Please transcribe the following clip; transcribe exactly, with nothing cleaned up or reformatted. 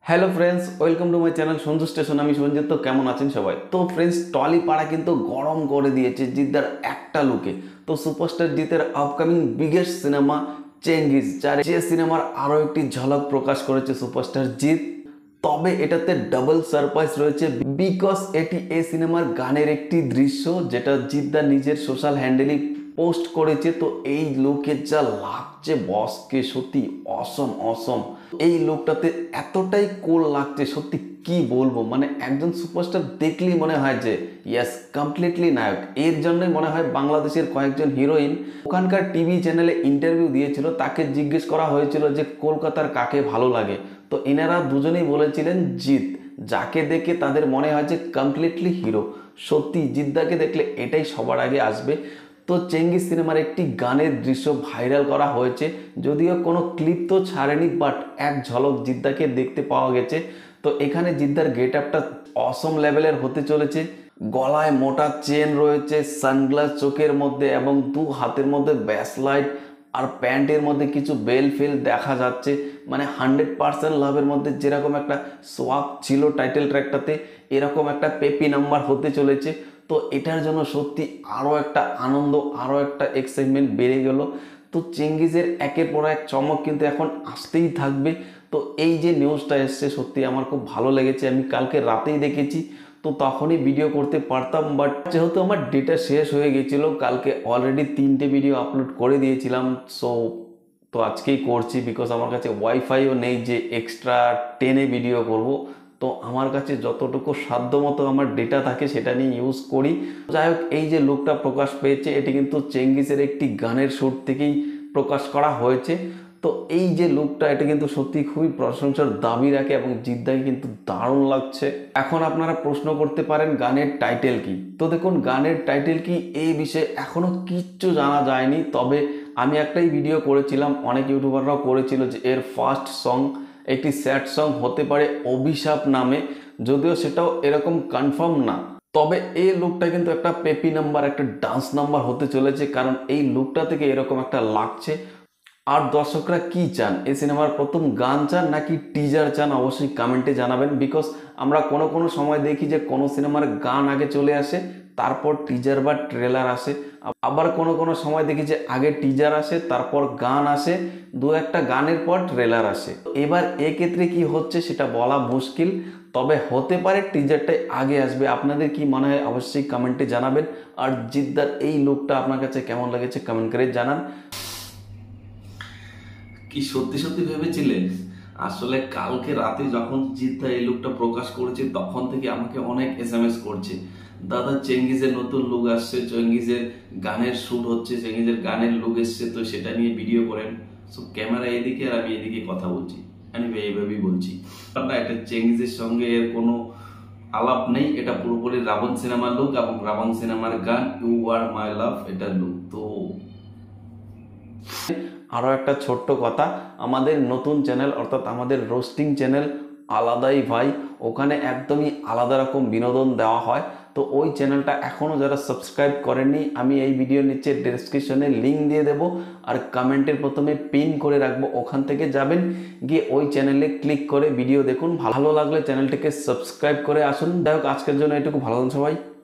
Hello friends, welcome to my channel Sanju station. আমি সঞ্জিত। তো কেমন আছেন সবাই? তো ফ্রেন্ডস, টলিপাড়া কিন্তু গরম করে দিয়েছে জিদ্দার একটা লুকে। তো সুপারস্টার জিতের আপকামিং বিগেস্ট সিনেমা চেঙ্গিজ, যার যে সিনেমার আরও একটি ঝলক প্রকাশ করেছে সুপারস্টার জিত। তবে এটাতে ডাবল সারপ্রাইজ রয়েছে, বিকজ এটি এই সিনেমার গানের একটি দৃশ্য যেটা জিদ্দা নিজের সোশ্যাল হ্যান্ডেলে পোস্ট করেছে। তো এই লুকে যা লাগছে বসকে, সত্যি অসম অসম। এই লুকটাতে এতটাই কুল লাগছে, সত্যি কি বলবো, মানে একজন সুপারস্টার দেখলেই মনে হয় যে ইয়েস, কমপ্লিটলি নায়ক। এর জন্যই মনে হয় বাংলাদেশের কয়েকজন হিরোইন ওখানকার টিভি চ্যানেলে ইন্টারভিউ দিয়েছিল, তাকে জিজ্ঞেস করা হয়েছিল যে কলকাতার কাকে ভালো লাগে। তো এনারা দুজনেই বলেছিলেন জিৎ, যাকে দেখে তাদের মনে হয় যে কমপ্লিটলি হিরো। সত্যি জিদ্দাকে দেখলে এটাই সবার আগে আসবে। তো চেঙ্গিজ সিনেমার একটি গানের দৃশ্য ভাইরাল করা হয়েছে, যদিও কোনো ক্লিপ তো ছাড়েনি, বাট এক ঝলক জিদ্দাকে দেখতে পাওয়া গেছে। তো এখানে জিদ্দার গেট আপটা অসম লেভেলের হতে চলেছে। গলায় মোটা চেন রয়েছে, সানগ্লাস চোখের মধ্যে এবং দু হাতের মধ্যে ব্যাসলাইট, আর প্যান্টের মধ্যে কিছু বেল ফেল দেখা যাচ্ছে। মানে হান্ড্রেড পার্সেন্ট লাভের মধ্যে যেরকম একটা সোয়াগ ছিল টাইটেল ট্র্যাকটাতে, এরকম একটা পেপি নাম্বার হতে চলেছে। তো এটার জন্য সত্যি আরও একটা আনন্দ, আরও একটা এক্সাইটমেন্ট বেড়ে গেল। তো চেঙ্গিজের একের পর এক চমক কিন্তু এখন আসতেই থাকবে। তো এই যে নিউজটা এসছে, সত্যি আমার খুব ভালো লেগেছে। আমি কালকে রাতেই দেখেছি, তো তখনই ভিডিও করতে পারতাম, বাট যেহেতু আমার ডেটা শেষ হয়ে গেছিলো, কালকে অলরেডি তিনটে ভিডিও আপলোড করে দিয়েছিলাম। সো তো আজকেই করছি, বিকজ আমার কাছে ওয়াইফাইও নেই যে এক্সট্রা টেনে ভিডিও করব। তো আমার কাছে যতটুকু সাধ্য মতো আমার ডেটা থাকে সেটা নিয়ে ইউজ করি। যাই হোক, এই যে লুকটা প্রকাশ পেয়েছে, এটি কিন্তু চেঙ্গিজের একটি গানের শ্যুট থেকেই প্রকাশ করা হয়েছে। তো এই যে লুকটা, এটা কিন্তু সত্যি খুবই প্রশংসার দাবি রাখে এবং জিদ্দাকে কিন্তু দারুণ লাগছে। এখন আপনারা প্রশ্ন করতে পারেন গানের টাইটেল কি? তো দেখুন, গানের টাইটেল কি এই বিষয়ে এখনো কিচ্ছু জানা যায়নি। তবে আমি একটাই ভিডিও করেছিলাম, অনেক ইউটিউবাররাও করেছিল, যে এর ফার্স্ট সং একটি স্যাড সং হতে পারে অভিশাপ নামে, যদিও সেটাও এরকম কনফার্ম না। তবে এই লুকটা কিন্তু একটা পেপি নাম্বার, একটা ডান্স নাম্বার হতে চলেছে, কারণ এই লুকটা থেকে এরকম একটা লাগছে। আর দর্শকরা কি চান, এই সিনেমার প্রথম গান চান নাকি টিজার চান, অবশ্যই কমেন্টে জানাবেন। বিকজ আমরা কোনো কোনো সময় দেখি যে কোনো সিনেমার গান আগে চলে আসে, তারপর টিজার বা ট্রেলার আসে। আবার কোনো কোনো সময় দেখি যে আগে টিজার আসে, তারপর গান আসে, দু একটা গানের পর ট্রেলার আসে। এবার এক্ষেত্রে কি হচ্ছে সেটা বলা মুশকিল, তবে হতে পারে টিজারটাই আগে আসবে। আপনাদের কি মনে হয় অবশ্যই কমেন্টে জানাবেন। আর জিদ্দার এই লুকটা আপনার কাছে কেমন লেগেছে কমেন্ট করে জানান। কি সত্যি সত্যি ভেবেছিলেন? আসলে কালকে রাতে যখন জিদ্দা এই লুকটা প্রকাশ করেছে, তখন থেকে আমাকে অনেক এস এম এস করছে, দাদা চেঙ্গিজের নতুন লুক আসছে, চেঙ্গিজের গানের শুট হচ্ছে, চেঙ্গিজের গানের লুক এসছে, তো সেটা নিয়ে ভিডিও করেন। সো ক্যামেরা এদিকে আর আমি এদিকে কথা বলছি, আমি এইভাবেই বলছি না, এটা চেঙ্গিজের সঙ্গে এর কোনো আলাপ নেই। এটা পুরোপুরি রাবণ সিনেমার লুক এবং রাবণ সিনেমার গান ইউ আর মাই লাভ এটার লুক। তো আরও একটা ছোট্ট কথা, আমাদের নতুন চ্যানেল অর্থাৎ আমাদের রোস্টিং চ্যানেল আলাদাই ভাই, ওখানে একদমই আলাদা রকম বিনোদন দেওয়া হয়। তো ওই চ্যানেলটা এখনও যারা সাবস্ক্রাইব করেননি, আমি এই ভিডিওর নিচে ডেসক্রিপশনে লিঙ্ক দিয়ে দেবো, আর কমেন্টের প্রথমে পিন করে রাখবো, ওখান থেকে যাবেন, গিয়ে ওই চ্যানেলে ক্লিক করে ভিডিও দেখুন। ভালো লাগলে চ্যানেলটিকে সাবস্ক্রাইব করে আসুন। যাই হোক, আজকের জন্য এটুকু, ভালো সবাই।